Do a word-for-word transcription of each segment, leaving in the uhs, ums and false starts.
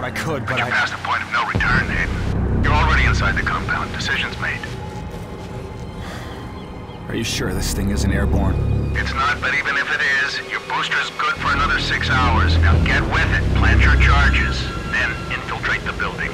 I could, but But you're I... past the point of no return, Hayden. You're already inside the compound. Decisions made. Are you sure this thing isn't airborne? It's not, but even if it is, your booster's good for another six hours. Now get with it, plant your charges, then infiltrate the building.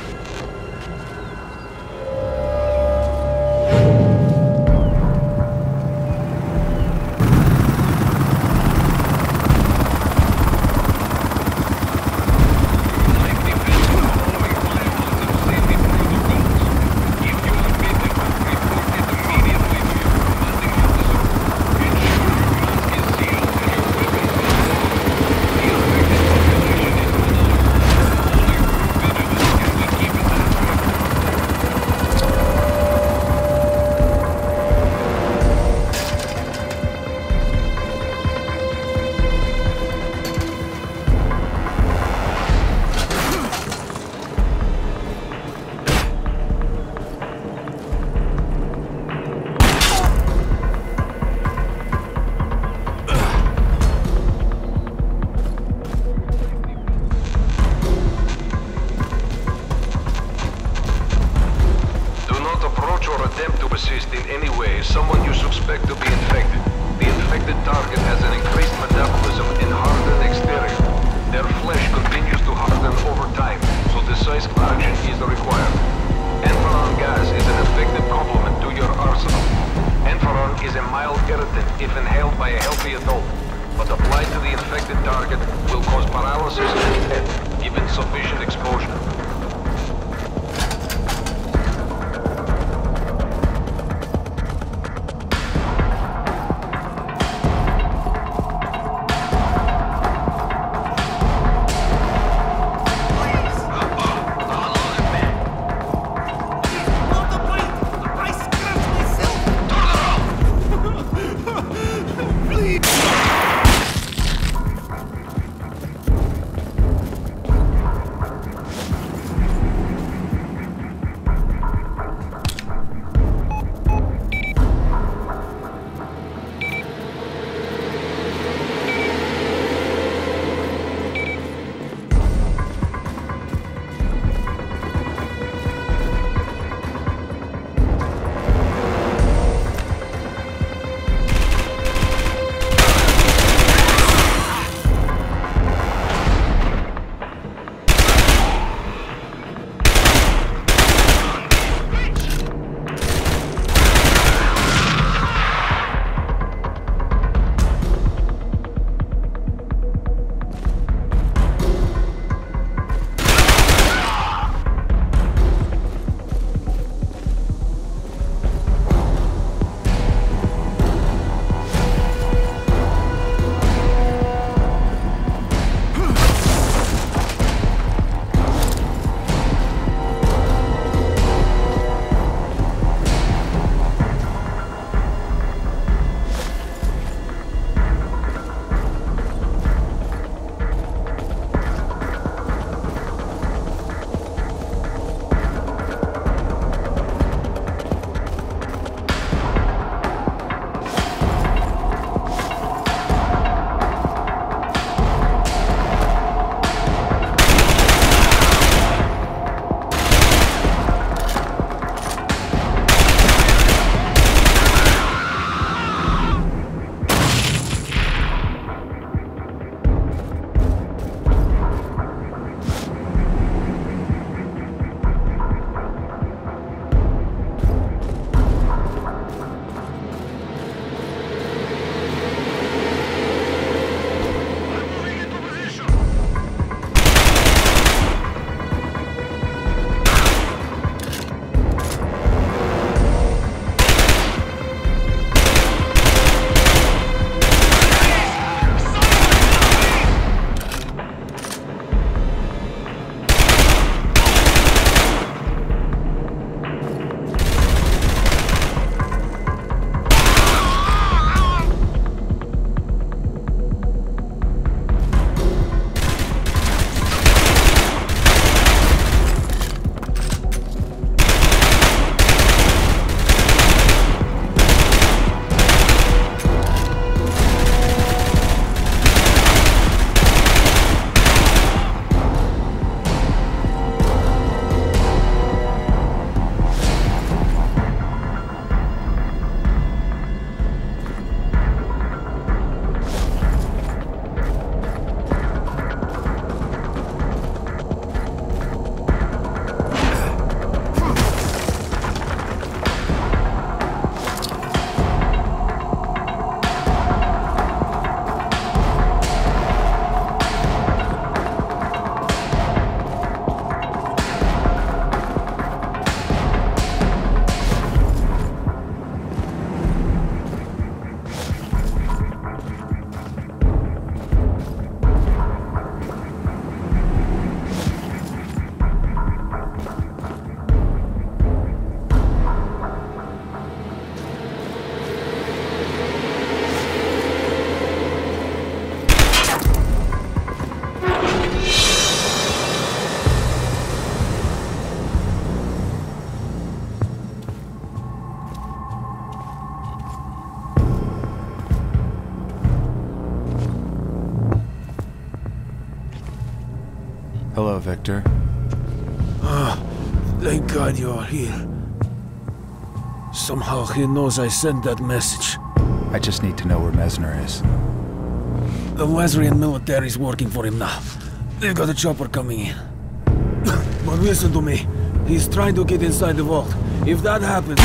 Hello, Victor. Ah, thank God you're here. Somehow he knows I sent that message. I just need to know where Mezner is. The Lasrian military's working for him now. They've got a chopper coming in. But listen to me. He's trying to get inside the vault. If that happens...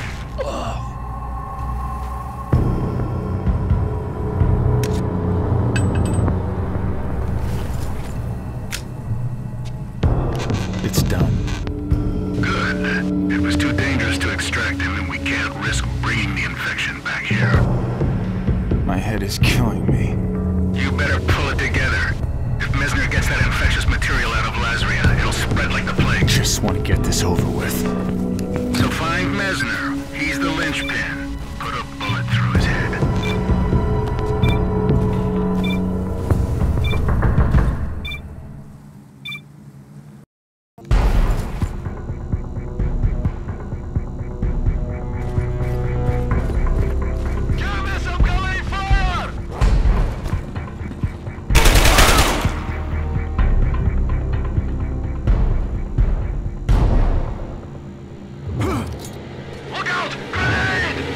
It's done. Good. It was too dangerous to extract him, and we can't risk bringing the infection back here. My head is killing me. You better pull it together. If Mezner gets that infectious material out of Lasria, it'll spread like the plague. Just want to get this over with. So find Mezner. He's the linchpin. Put a bullet through his head. Look out! Grenade!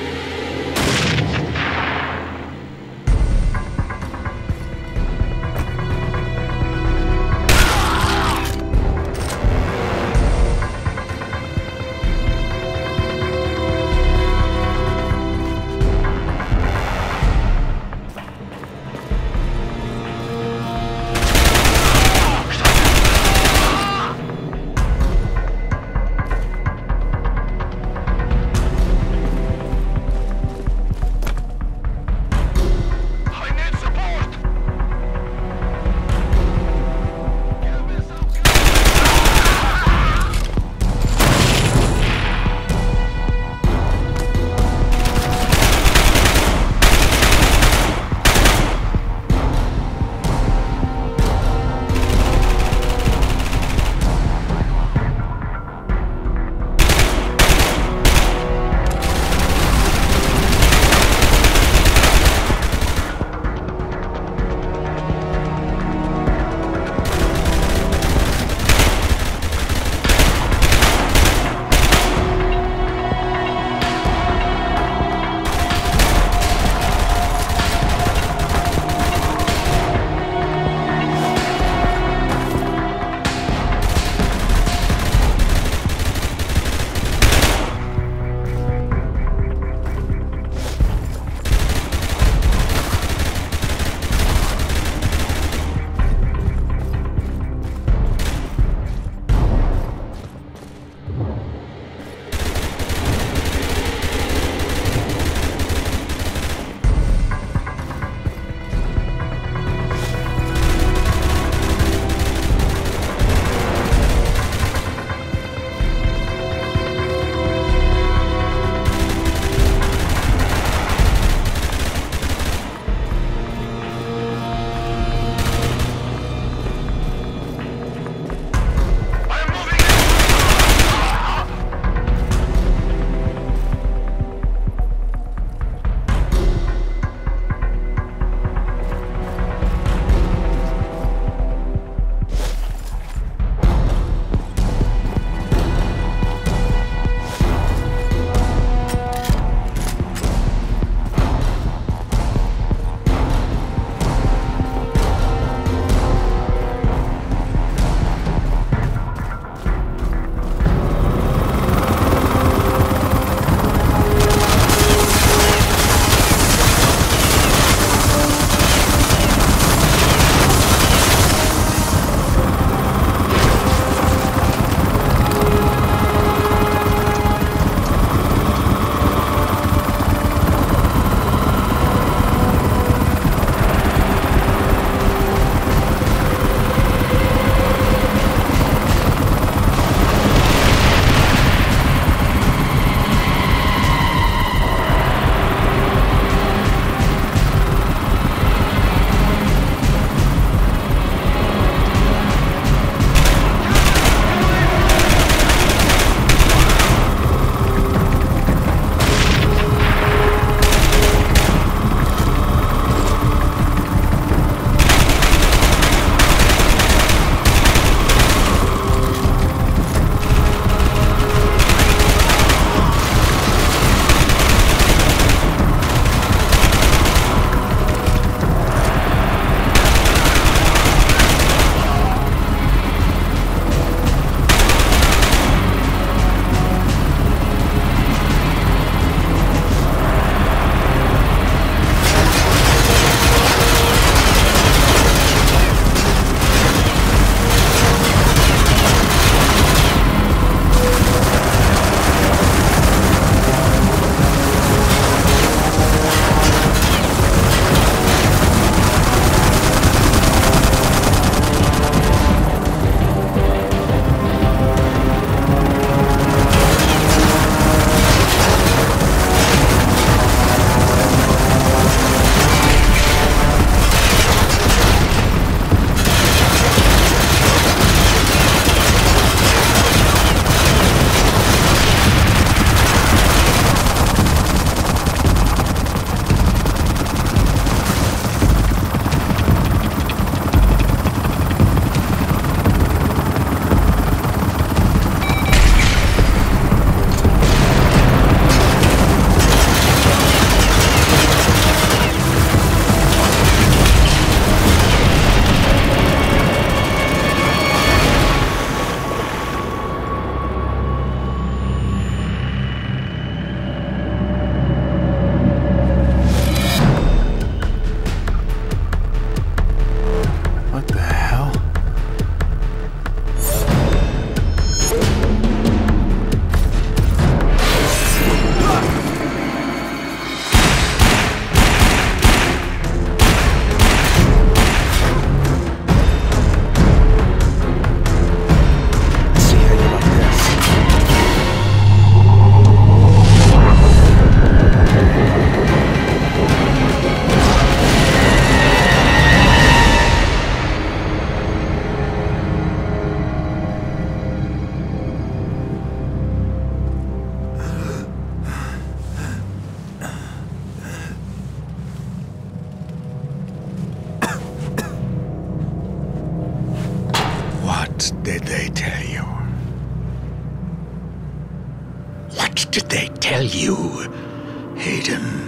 did they tell you, Hayden?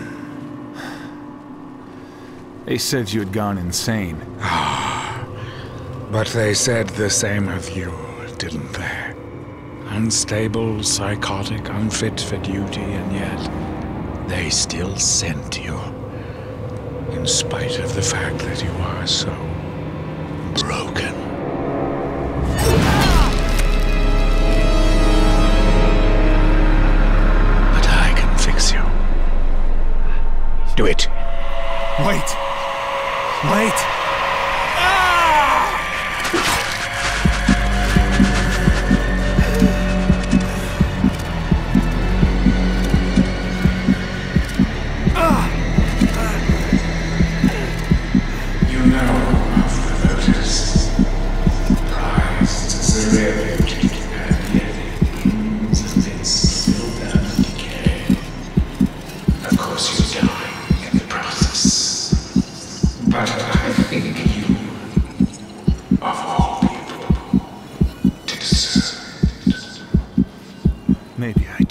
They said you had gone insane. Ah, but they said the same of you, didn't they? Unstable, psychotic, unfit for duty, and yet they still sent you. In spite of the fact that you are so broken. But I can fix you. Do it. Wait! Wait! Maybe I